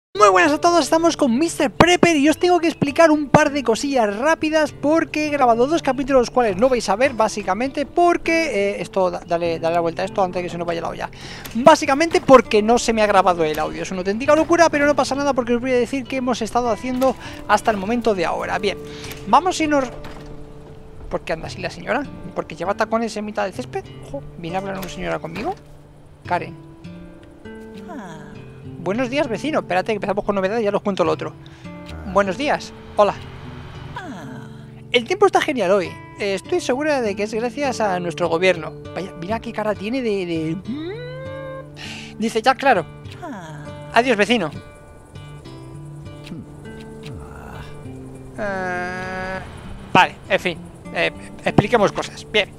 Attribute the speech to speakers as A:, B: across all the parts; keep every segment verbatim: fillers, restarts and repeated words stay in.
A: Muy buenas a todos, estamos con míster Prepper y os tengo que explicar un par de cosillas rápidas porque he grabado dos capítulos los cuales no vais a ver básicamente porque... Eh, esto, dale, dale la vuelta a esto antes de que se nos vaya la olla. Básicamente porque no se me ha grabado el audio, es una auténtica locura, pero no pasa nada porque os voy a decir qué hemos estado haciendo hasta el momento de ahora. Bien, vamos a irnos... ¿Por qué anda así la señora? ¿Porque lleva tacones en mitad del césped? Ojo, ¿viene a hablar una señora conmigo? Karen. Buenos días, vecino. Espérate que empezamos con novedades y ya os cuento lo otro. Buenos días. Hola. El tiempo está genial hoy. Estoy segura de que es gracias a nuestro gobierno. Vaya, mira qué cara tiene de... de... Dice, ya, claro. Adiós, vecino. Uh... Vale, en fin. Eh, expliquemos cosas. Bien.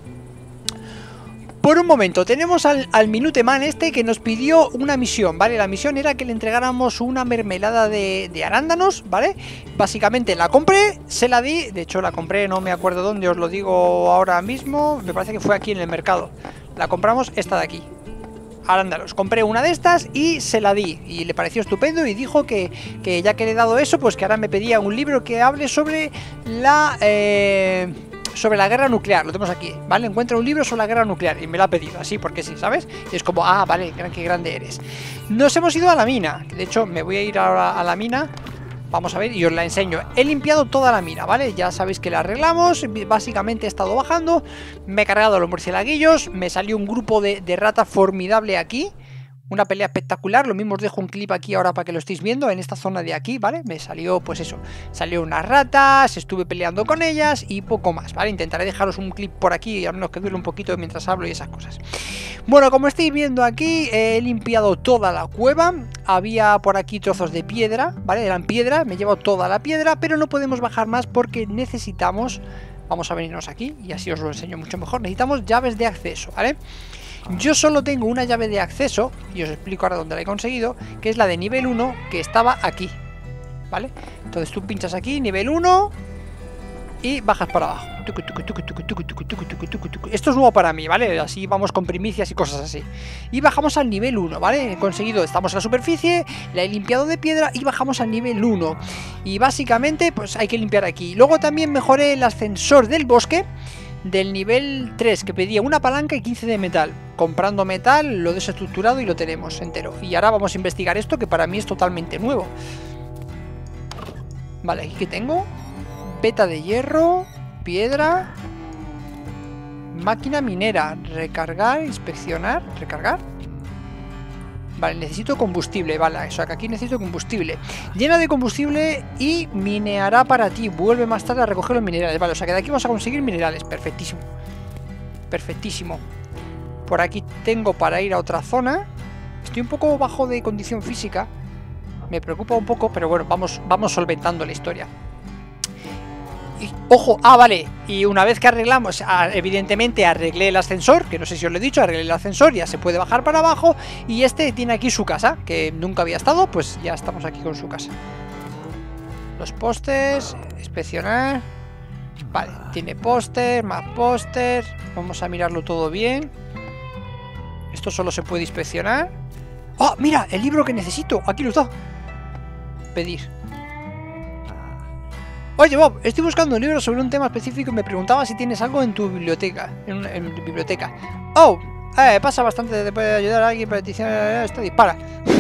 A: Por un momento, tenemos al, al Minuteman este que nos pidió una misión, ¿vale? La misión era que le entregáramos una mermelada de, de arándanos, ¿vale? Básicamente la compré, se la di, de hecho la compré, no me acuerdo dónde, os lo digo ahora mismo, me parece que fue aquí en el mercado. La compramos esta de aquí, arándanos. Compré una de estas y se la di, y le pareció estupendo y dijo que, que ya que le he dado eso, pues que ahora me pedía un libro que hable sobre la... Eh... sobre la guerra nuclear, lo tenemos aquí, ¿vale? Encuentra un libro sobre la guerra nuclear y me lo ha pedido, así porque sí, ¿sabes? Y es como, ah, vale, qué grande eres. Nos hemos ido a la mina, de hecho me voy a ir ahora a la mina, vamos a ver y os la enseño. He limpiado toda la mina, ¿vale? Ya sabéis que la arreglamos, básicamente he estado bajando, me he cargado los murcielaguillos, me salió un grupo de, de ratas formidable aquí. Una pelea espectacular, lo mismo os dejo un clip aquí ahora para que lo estéis viendo, en esta zona de aquí, ¿vale? Me salió, pues eso, salió unas ratas, estuve peleando con ellas y poco más, ¿vale? Intentaré dejaros un clip por aquí, al menos que dure un poquito mientras hablo y esas cosas. Bueno, como estáis viendo aquí, eh, he limpiado toda la cueva, había por aquí trozos de piedra, ¿vale? Eran piedras, me he llevado toda la piedra, pero no podemos bajar más porque necesitamos, vamos a venirnos aquí y así os lo enseño mucho mejor, necesitamos llaves de acceso, ¿vale? Yo solo tengo una llave de acceso, y os explico ahora dónde la he conseguido, que es la de nivel uno, que estaba aquí, ¿vale? Entonces tú pinchas aquí, nivel uno, y bajas para abajo. Esto es nuevo para mí, ¿vale? Así vamos con primicias y cosas así. Y bajamos al nivel uno, ¿vale? He conseguido, estamos en la superficie, la he limpiado de piedra y bajamos al nivel uno. Y básicamente, pues hay que limpiar aquí. Luego también mejoré el ascensor del bosque, del nivel tres, que pedía una palanca y quince de metal. Comprando metal, lo desestructurado y lo tenemos entero. Y ahora vamos a investigar esto, que para mí es totalmente nuevo. Vale, aquí que tengo peta de hierro, piedra, máquina minera, recargar, inspeccionar, recargar. Vale, necesito combustible, vale, o sea que aquí necesito combustible. Llena de combustible y mineará para ti. Vuelve más tarde a recoger los minerales. Vale, o sea que de aquí vamos a conseguir minerales. Perfectísimo. Perfectísimo. Por aquí tengo para ir a otra zona. Estoy un poco bajo de condición física. Me preocupa un poco, pero bueno, vamos, vamos solventando la historia. Y, ojo, ah, vale, y una vez que arreglamos, evidentemente arreglé el ascensor, que no sé si os lo he dicho, arreglé el ascensor, ya se puede bajar para abajo, y este tiene aquí su casa, que nunca había estado, pues ya estamos aquí con su casa. Los postes, inspeccionar, vale, tiene póster, más póster, vamos a mirarlo todo bien. Esto solo se puede inspeccionar. ¡Oh, mira, el libro que necesito! Aquí lo está. Pedir. Oye Bob, estoy buscando un libro sobre un tema específico y me preguntaba si tienes algo en tu biblioteca. En, en tu biblioteca. Oh, eh, pasa bastante, te puede ayudar a alguien para decir esto dispara.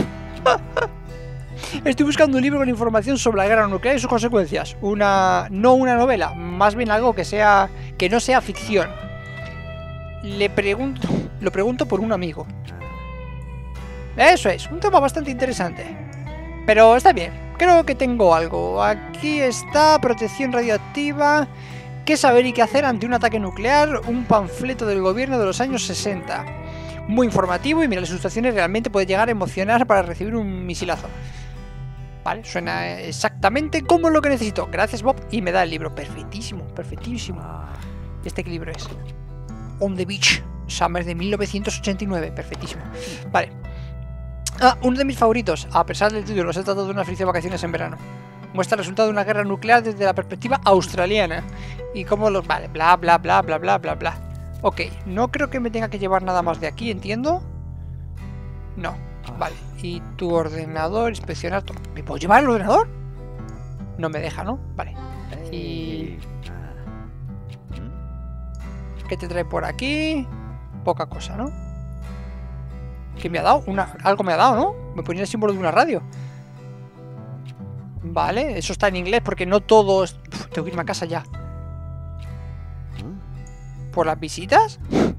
A: Estoy buscando un libro con información sobre la guerra nuclear y sus consecuencias. Una, no una novela, más bien algo que sea, que no sea ficción. Le pregunto, lo pregunto por un amigo. Eso es, un tema bastante interesante. Pero está bien. Creo que tengo algo. Aquí está, protección radioactiva. ¿Qué saber y qué hacer ante un ataque nuclear? Un panfleto del gobierno de los años sesenta. Muy informativo y mira, las ilustraciones realmente puede llegar a emocionar para recibir un misilazo. Vale, suena exactamente como lo que necesito. Gracias, Bob. Y me da el libro. Perfectísimo, perfectísimo. ¿Este qué libro es? On the Beach. Summer de mil novecientos ochenta y nueve. Perfectísimo. Vale. Ah, uno de mis favoritos, a pesar del título, se trata de una feliz vacaciones en verano. Muestra el resultado de una guerra nuclear desde la perspectiva australiana. Y cómo los... Vale, bla, bla, bla, bla, bla, bla, bla. Ok, no creo que me tenga que llevar nada más de aquí, ¿entiendo? No. Vale, Y tu ordenador, inspeccionar todo. ¿Me puedo llevar el ordenador? No me deja, ¿no? Vale. Y... ¿qué te trae por aquí? Poca cosa, ¿no? ¿Qué me ha dado? Una... algo me ha dado, ¿no? Me ponía el símbolo de una radio. Vale, eso está en inglés porque no todos... Uf, tengo que irme a casa ya. ¿Por las visitas?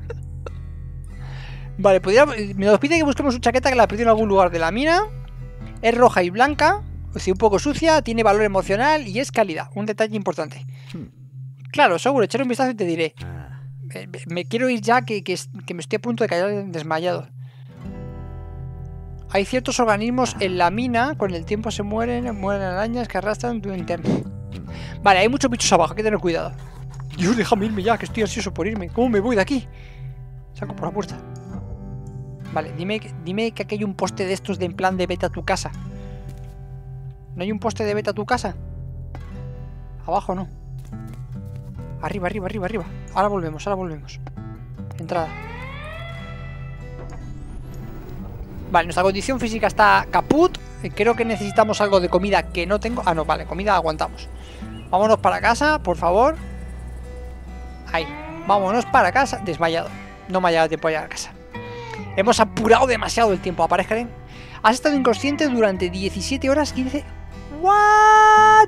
A: Vale, podría... me nos pide que busquemos una chaqueta que la perdido en algún lugar de la mina. Es roja y blanca, es decir, un poco sucia, tiene valor emocional y es cálida. Un detalle importante. Claro, seguro, echaré un vistazo y te diré. Me, me quiero ir ya que, que, que me estoy a punto de caer desmayado. Hay ciertos organismos en la mina, con el tiempo se mueren, mueren arañas que arrastran tu interno. Vale, hay muchos bichos abajo, hay que tener cuidado. Dios, déjame irme ya, que estoy ansioso por irme. ¿Cómo me voy de aquí? Saco por la puerta. Vale, dime, dime que aquí hay un poste de estos de en plan de vete a tu casa. ¿No hay un poste de vete a tu casa? Abajo no. Arriba, arriba, arriba, arriba. Ahora volvemos, ahora volvemos. Entrada. Vale, nuestra condición física está caput. Creo que necesitamos algo de comida que no tengo. Ah, no, vale, comida aguantamos. Vámonos para casa, por favor. Ahí, vámonos para casa. Desmayado, no me ha llegado tiempo a llegar a casa. Hemos apurado demasiado el tiempo. Aparezcan. Has estado inconsciente durante diecisiete horas quince. ¿What?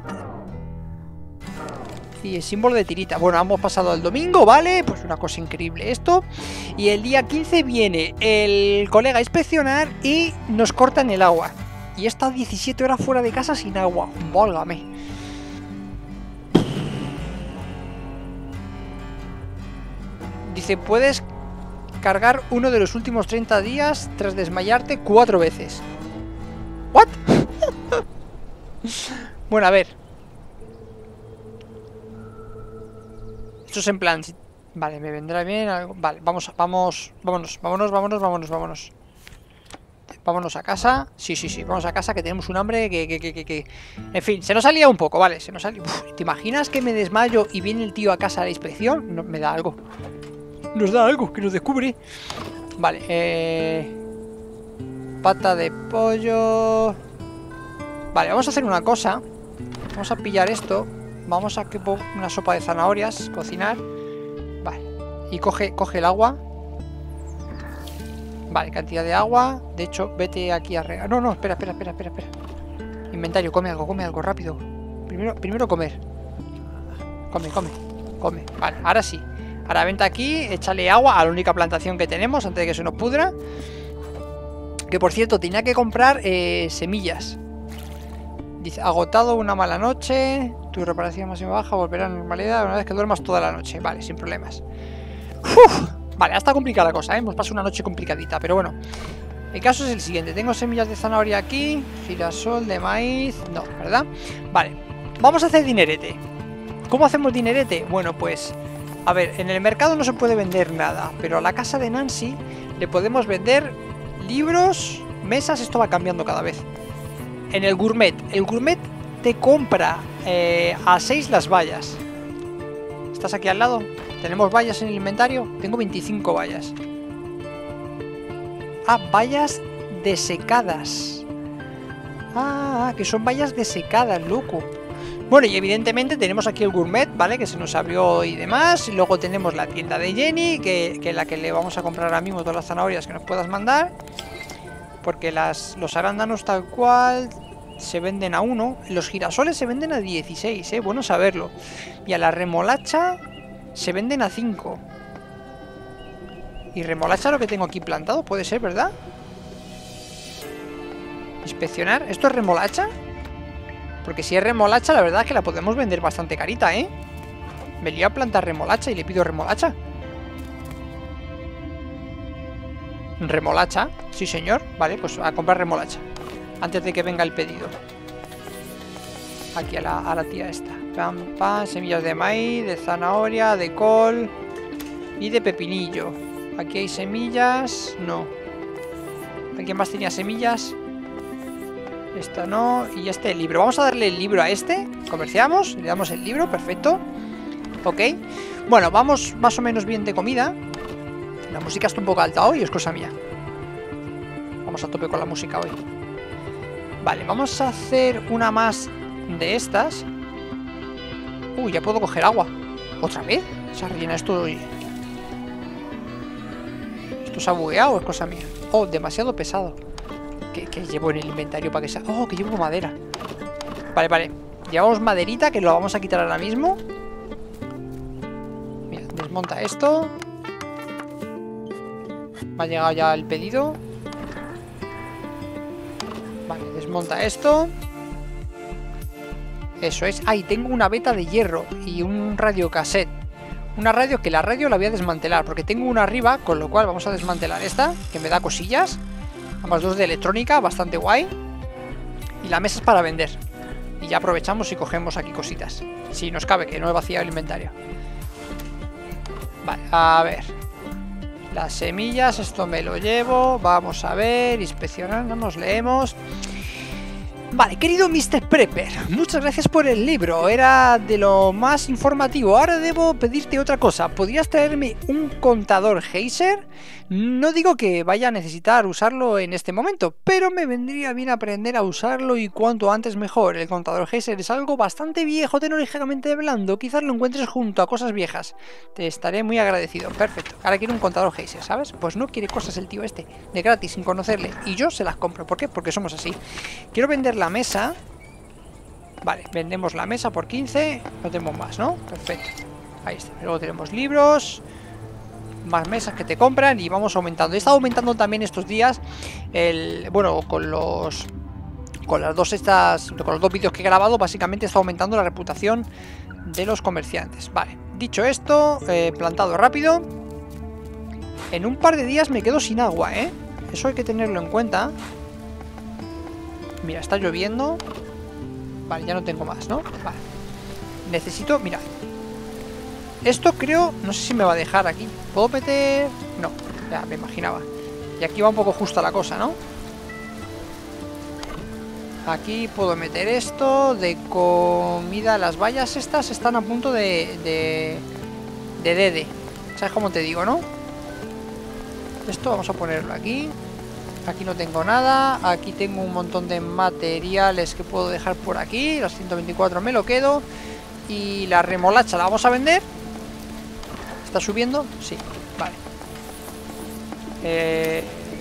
A: Y el símbolo de tirita. Bueno, hemos pasado el domingo, ¿vale? Pues una cosa increíble esto. Y el día quince viene el colega a inspeccionar y nos cortan el agua. Y he estado diecisiete horas fuera de casa sin agua. Válgame. Dice, puedes cargar uno de los últimos treinta días tras desmayarte cuatro veces. ¿What? Bueno, a ver. Esto es en plan... vale, me vendrá bien algo. Vale, vamos, vamos, vámonos, vámonos, vámonos, vámonos, vámonos. Vámonos a casa. Sí, sí, sí, vamos a casa que tenemos un hambre que... que, que, que, que... En fin, se nos salía un poco, vale, se nos salía... Uf, ¿te imaginas que me desmayo y viene el tío a casa a la inspección? No, me da algo. Nos da algo, que nos descubre. Vale, eh... pata de pollo. Vale, vamos a hacer una cosa. Vamos a pillar esto. Vamos a que una sopa de zanahorias, cocinar. Vale, y coge, coge el agua. Vale, cantidad de agua. De hecho, vete aquí a regar. No, no, espera, espera, espera, espera, espera. Inventario, come algo, come algo, rápido. Primero, primero comer. Come, come, come. Vale, ahora sí. Ahora vente aquí, échale agua a la única plantación que tenemos antes de que se nos pudra. Que por cierto, tenía que comprar eh, semillas. Dice, agotado, una mala noche. Tu reparación máxima baja volverá a la normalidad una vez que duermas toda la noche. Vale, sin problemas. Uf, vale, hasta complicada la cosa, ¿eh? Hemos pasado una noche complicadita, pero bueno. El caso es el siguiente. Tengo semillas de zanahoria aquí. Girasol, de maíz. No, ¿verdad? Vale, vamos a hacer dinerete. ¿Cómo hacemos dinerete? Bueno, pues... a ver, en el mercado no se puede vender nada, pero a la casa de Nancy le podemos vender libros, mesas, esto va cambiando cada vez. En el gourmet, el gourmet te compra eh, a seis las vallas. ¿Estás aquí al lado? ¿Tenemos vallas en el inventario? Tengo veinticinco vallas. Ah, vallas desecadas. Ah, que son vallas desecadas, loco. Bueno, y evidentemente tenemos aquí el gourmet, ¿vale? Que se nos abrió y demás. Y luego tenemos la tienda de Jenny, que, que es la que le vamos a comprar ahora mismo todas las zanahorias que nos puedas mandar. Porque las, los arándanos tal cual se venden a uno. Los girasoles se venden a dieciséis, ¿eh? Bueno saberlo. Y a la remolacha se venden a cinco. Y remolacha lo que tengo aquí plantado, puede ser, ¿verdad? Inspeccionar. ¿Esto es remolacha? Porque si es remolacha, la verdad es que la podemos vender bastante carita, ¿eh? Me lío a plantar remolacha y le pido remolacha. Remolacha, sí señor. Vale, pues a comprar remolacha antes de que venga el pedido. Aquí a la, a la tía esta. Pam, pam, semillas de maíz, de zanahoria, de col y de pepinillo. Aquí hay semillas. No. ¿Alguien más tenía semillas? Esta no. Y este el libro. Vamos a darle el libro a este. Comerciamos. Le damos el libro. Perfecto. Ok. Bueno, vamos más o menos bien de comida. La música está un poco alta hoy. Es cosa mía. vamos a tope con la música hoy. Vale, vamos a hacer una más de estas. Uy, ya puedo coger agua. ¿Otra vez? Se rellena esto. ¿Esto se ha bugueado o es cosa mía? Oh, demasiado pesado. ¿Qué, qué llevo en el inventario para que sea? Oh, que llevo madera. Vale, vale. Llevamos maderita que lo vamos a quitar ahora mismo. Mira, desmonta esto. Me ha llegado ya el pedido. Vale, desmonta esto. Eso es. Ay, tengo una veta de hierro y un radiocassette. Una radio que la radio la voy a desmantelar porque tengo una arriba, con lo cual vamos a desmantelar esta, que me da cosillas. Ambas dos de electrónica, bastante guay. Y la mesa es para vender. Y ya aprovechamos y cogemos aquí cositas. Si nos cabe, que no he vaciado el inventario. Vale, a ver. Las semillas, esto me lo llevo. Vamos a ver, inspeccionamos, leemos. Vale, querido mister Prepper, muchas gracias por el libro, era de lo más informativo. Ahora debo pedirte otra cosa, ¿podrías traerme un contador Geyser? No digo que vaya a necesitar usarlo en este momento, pero me vendría bien aprender a usarlo y cuanto antes mejor. El contador Geyser es algo bastante viejo, tecnológicamente hablando, quizás lo encuentres junto a cosas viejas. Te estaré muy agradecido. Perfecto, ahora quiero un contador Geyser, ¿sabes? Pues no quiere cosas el tío este, de gratis, sin conocerle, y yo se las compro. ¿Por qué? Porque somos así. Quiero vender la mesa. Vale, vendemos la mesa por quince. No tenemos más, ¿no? Perfecto. Ahí está. Luego tenemos libros. Más mesas que te compran y vamos aumentando. He estado aumentando también estos días el... Bueno, con los... Con las dos estas... Con los dos vídeos que he grabado, básicamente he estado aumentando la reputación de los comerciantes. Vale. Dicho esto, eh, plantado rápido. En un par de días me quedo sin agua, ¿eh? Eso hay que tenerlo en cuenta. Mira, está lloviendo. Vale, ya no tengo más, ¿no? Vale. Necesito, mira. Esto creo, no sé si me va a dejar aquí. ¿Puedo meter? No, ya me imaginaba. Y aquí va un poco justa la cosa, ¿no? Aquí puedo meter esto de comida. Las vallas estas están a punto de... De, de dede. ¿Sabes cómo te digo, no? Esto vamos a ponerlo aquí. Aquí no tengo nada. Aquí tengo un montón de materiales que puedo dejar por aquí. Los ciento veinticuatro me lo quedo. Y la remolacha la vamos a vender. ¿Está subiendo? Sí, vale. eh...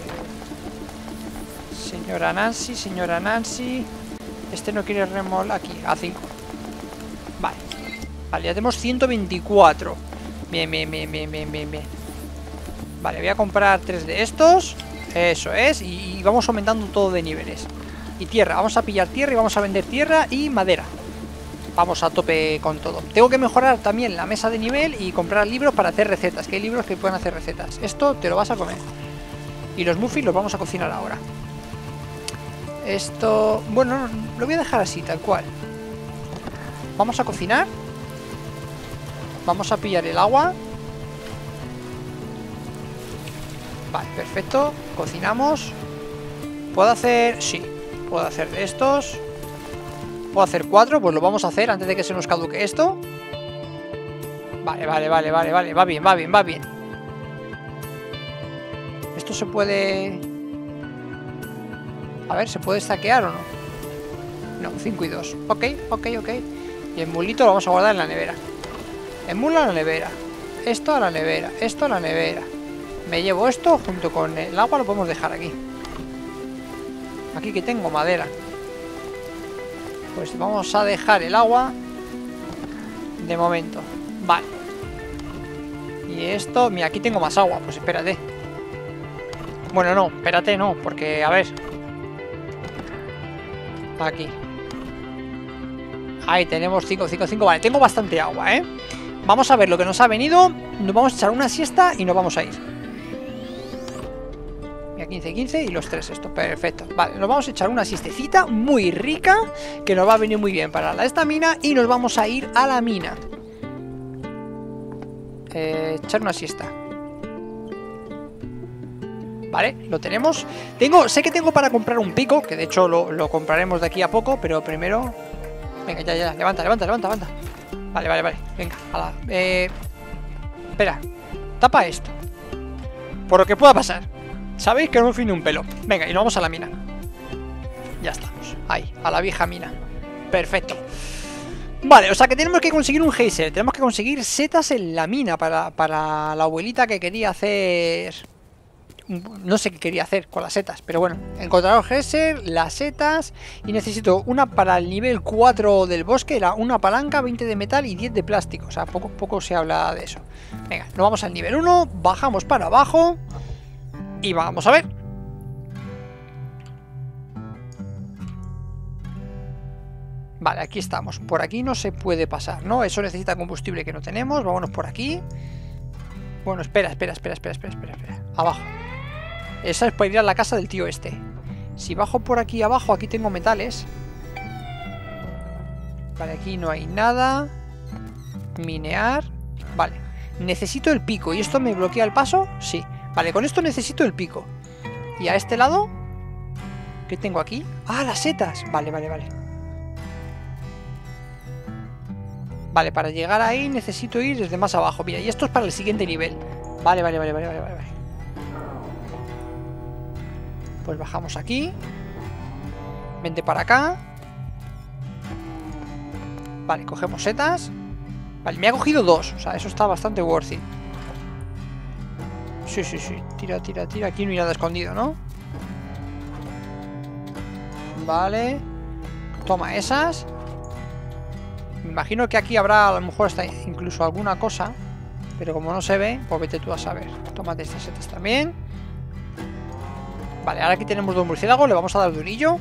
A: Señora Nancy, señora Nancy. Este no quiere remolacha. Aquí, a cinco. Vale. Vale, ya tenemos ciento veinticuatro. Bien, bien, bien, bien, bien, bien, bien. Vale, voy a comprar tres de estos. Eso es, y, y vamos aumentando todo de niveles. Y tierra, vamos a pillar tierra y vamos a vender tierra y madera. Vamos a tope con todo. Tengo que mejorar también la mesa de nivel y comprar libros para hacer recetas, que hay libros que pueden hacer recetas. Esto te lo vas a comer. Y los muffins los vamos a cocinar ahora. Esto... Bueno, lo voy a dejar así, tal cual. Vamos a cocinar. Vamos a pillar el agua. Vale, perfecto. Cocinamos. ¿Puedo hacer...? Sí, puedo hacer de estos. ¿Puedo hacer cuatro? Pues lo vamos a hacer antes de que se nos caduque esto. Vale, vale, vale, vale, vale. Va bien, va bien, va bien. Esto se puede... A ver, ¿se puede stackear o no? No, cinco y dos. Ok, ok, ok. Y el mulito lo vamos a guardar en la nevera. El mulo a la nevera. Esto a la nevera. Esto a la nevera. Me llevo esto junto con el agua, lo podemos dejar aquí. Aquí que tengo madera. Pues vamos a dejar el agua de momento. Vale. Y esto, mira, aquí tengo más agua. Pues espérate. Bueno, no, espérate, no, porque, a ver. Aquí. Ahí tenemos cinco, cinco, cinco. Vale, tengo bastante agua, ¿eh? Vamos a ver lo que nos ha venido. Nos vamos a echar una siesta y nos vamos a ir. Mira, quince, quince y los tres esto. Perfecto. Vale, nos vamos a echar una siestecita muy rica, que nos va a venir muy bien para la estamina. Y nos vamos a ir a la mina. Eh, echar una siesta. Vale, lo tenemos. Tengo, sé que tengo para comprar un pico, que de hecho lo, lo compraremos de aquí a poco, pero primero... Venga, ya, ya, levanta, levanta, levanta, levanta. Vale, vale, vale, venga, ala. Eh... Espera, tapa esto. Por lo que pueda pasar. Sabéis que no me fin de un pelo. Venga, y nos vamos a la mina. Ya estamos. Ahí, a la vieja mina. Perfecto. Vale, o sea que tenemos que conseguir un geyser. Tenemos que conseguir setas en la mina para, para la abuelita que quería hacer... No sé qué quería hacer con las setas, pero bueno. Encontrar el geyser, las setas. Y necesito una para el nivel cuatro del bosque. Era una palanca, veinte de metal y diez de plástico. O sea, poco, poco se habla de eso. Venga, nos vamos al nivel uno. Bajamos para abajo. Y vamos a ver. Vale, aquí estamos. Por aquí no se puede pasar, ¿no? Eso necesita combustible que no tenemos. Vámonos por aquí. Bueno, espera, espera, espera, espera, espera, espera, espera. Abajo. Esa es para ir a la casa del tío este. Si bajo por aquí abajo, aquí tengo metales. Vale, aquí no hay nada. Minear. Vale. Necesito el pico. ¿Y esto me bloquea el paso? Sí. Vale, con esto necesito el pico. ¿Y a este lado? ¿Qué tengo aquí? ¡Ah, las setas! Vale, vale, vale. Vale, para llegar ahí necesito ir desde más abajo. Mira, y esto es para el siguiente nivel. Vale, vale, vale, vale, vale, vale. Pues bajamos aquí. Vente para acá. Vale, cogemos setas. Vale, me ha cogido dos. O sea, eso está bastante worth it. Sí, sí, sí. Tira, tira, tira. Aquí no hay nada escondido, ¿no? Vale. Toma esas. Me imagino que aquí habrá a lo mejor hasta incluso alguna cosa. Pero como no se ve, pues vete tú a saber. Tómate estas setas también. Vale, ahora aquí tenemos dos murciélagos. Le vamos a dar durillo.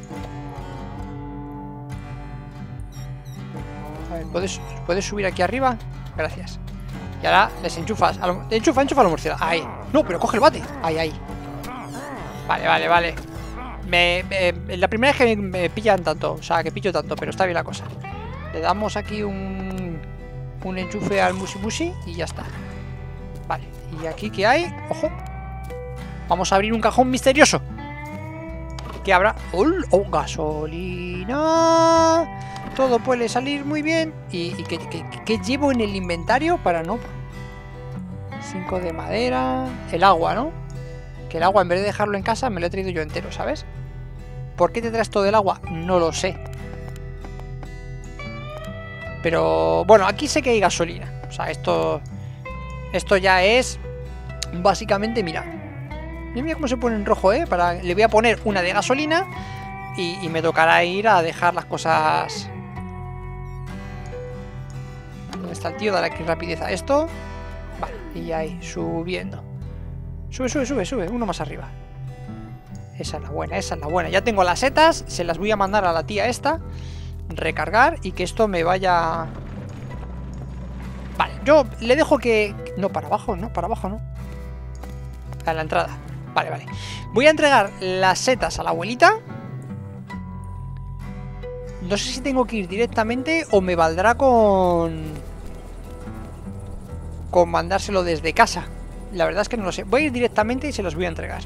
A: A ver, ¿puedes, ¿puedes subir aquí arriba? Gracias. Y ahora les enchufas. A lo, enchufa, enchufa a los murciélagos. Ahí. No, pero coge el bate. Ahí, ahí. Vale, vale, vale. Me, me, la primera vez que me, me pillan tanto. O sea, que pillo tanto, pero está bien la cosa. Le damos aquí un, un enchufe al musi musi y ya está. Vale, y aquí ¿qué hay? ¡Ojo! Vamos a abrir un cajón misterioso. ¿Qué habrá? ¡Oh! ¡Oh! ¡Gasolina! Todo puede salir muy bien. ¿Y, y qué, qué, qué llevo en el inventario para no...? cinco de madera... El agua, ¿no? Que el agua en vez de dejarlo en casa me lo he traído yo entero, ¿sabes? ¿Por qué te traes todo el agua? No lo sé. Pero bueno, aquí sé que hay gasolina. O sea, esto... Esto ya es... Básicamente, mira. Mira, mira cómo se pone en rojo, ¿eh? Para, le voy a poner una de gasolina. Y, y me tocará ir a dejar las cosas... ¿Dónde está el tío? Dale aquí rapidez a esto. Vale, y ahí, subiendo. Sube, sube, sube, sube. Uno más arriba. Esa es la buena, esa es la buena. Ya tengo las setas. Se las voy a mandar a la tía esta. Recargar y que esto me vaya... Vale, yo le dejo que... No, para abajo, no, para abajo no. A la entrada. Vale, vale. Voy a entregar las setas a la abuelita. No sé si tengo que ir directamente o me valdrá con... Con mandárselo desde casa. La verdad es que no lo sé. Voy a ir directamente y se los voy a entregar.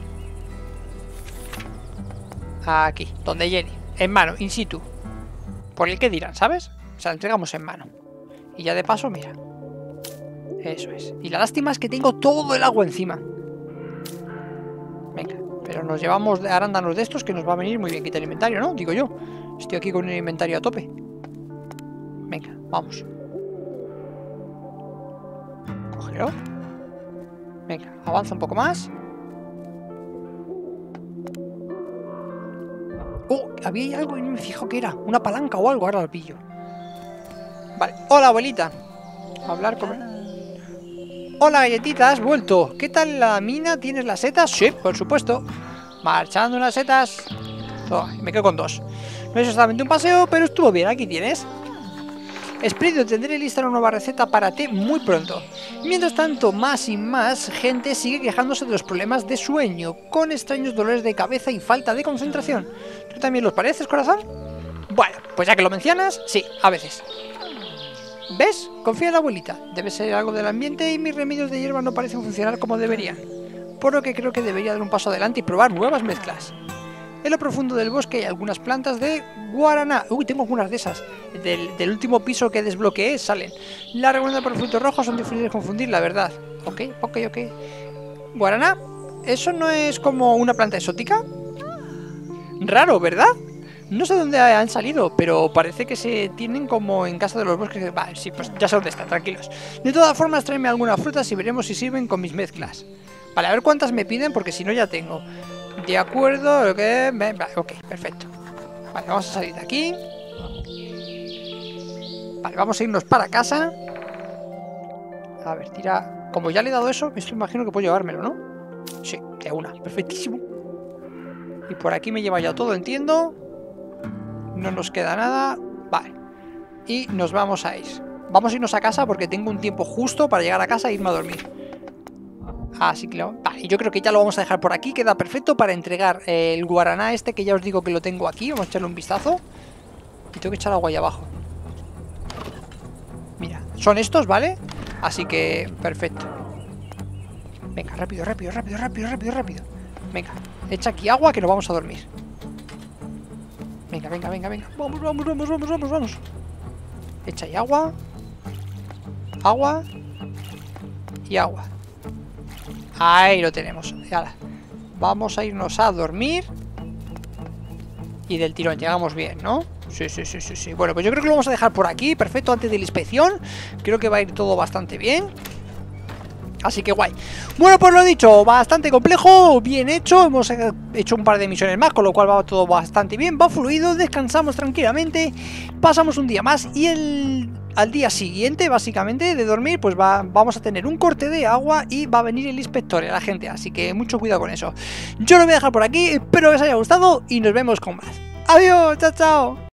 A: Aquí, donde Jenny. En mano, in situ. Por el que dirán, ¿sabes? O sea, la entregamos en mano. Y ya de paso, mira. Eso es. Y la lástima es que tengo todo el agua encima. Venga, pero nos llevamos de arándanos de estos que nos va a venir muy bien. Quita el inventario, ¿no? Digo yo. Estoy aquí con el inventario a tope. Venga, vamos. Cógelo. Venga, avanza un poco más. Oh, había algo y no me fijo que era. Una palanca o algo, ahora lo pillo. Vale, hola abuelita. Hablar con... Hola galletita, has vuelto. ¿Qué tal la mina? ¿Tienes las setas? Sí, por supuesto. Marchando unas setas. Oh, me quedo con dos. No es solamente un paseo, pero estuvo bien. Aquí tienes. Espléndido, tendré lista una nueva receta para té muy pronto. Mientras tanto, más y más gente sigue quejándose de los problemas de sueño, con extraños dolores de cabeza y falta de concentración. ¿Tú también los pareces, corazón? Bueno, pues ya que lo mencionas, sí, a veces. ¿Ves? Confía en la abuelita. Debe ser algo del ambiente y mis remedios de hierba no parecen funcionar como deberían. Por lo que creo que debería dar un paso adelante y probar nuevas mezclas. En lo profundo del bosque hay algunas plantas de guaraná. Uy, tengo algunas de esas. Del, del último piso que desbloqueé salen. La recomendación por frutos rojos son difíciles de confundir, la verdad. Ok, ok, ok. Guaraná. ¿Eso no es como una planta exótica? Raro, ¿verdad? No sé dónde han salido, pero parece que se tienen como en casa de los bosques. Vale, sí, pues ya sé dónde están, tranquilos. De todas formas, tráeme algunas frutas y veremos si sirven con mis mezclas. Vale, a ver cuántas me piden, porque si no ya tengo. De acuerdo, ok, vale, ok, perfecto. Vale, vamos a salir de aquí. Vale, vamos a irnos para casa. A ver, tira... Como ya le he dado eso, me imagino que puedo llevármelo, ¿no? Sí, de una, perfectísimo. Y por aquí me lleva ya todo, entiendo. No nos queda nada. Vale. Y nos vamos a ir. Vamos a irnos a casa porque tengo un tiempo justo para llegar a casa e irme a dormir. Así que lo... Vale, yo creo que ya lo vamos a dejar por aquí. Queda perfecto para entregar el guaraná este, que ya os digo que lo tengo aquí. Vamos a echarle un vistazo. Y tengo que echar agua ahí abajo. Mira, son estos, ¿vale? Así que, perfecto. Venga, rápido, rápido, rápido, rápido, rápido, rápido. Venga, echa aquí agua que nos vamos a dormir. Venga, venga, venga, venga. Vamos, vamos, vamos, vamos, vamos, vamos. Echa ahí agua. Agua. Y agua. Ahí lo tenemos. Ahora, vamos a irnos a dormir. Y del tirón, llegamos bien, ¿no? Sí, sí, sí, sí, sí. Bueno, pues yo creo que lo vamos a dejar por aquí. Perfecto, antes de la inspección. Creo que va a ir todo bastante bien. Así que guay. Bueno, pues lo dicho, bastante complejo, bien hecho. Hemos hecho un par de misiones más, con lo cual va todo bastante bien, va fluido, descansamos tranquilamente. Pasamos un día más y el... al día siguiente, básicamente, de dormir, pues va, vamos a tener un corte de agua y va a venir el inspector y la gente. Así que mucho cuidado con eso. Yo lo voy a dejar por aquí, espero que os haya gustado y nos vemos con más. Adiós, chao, chao.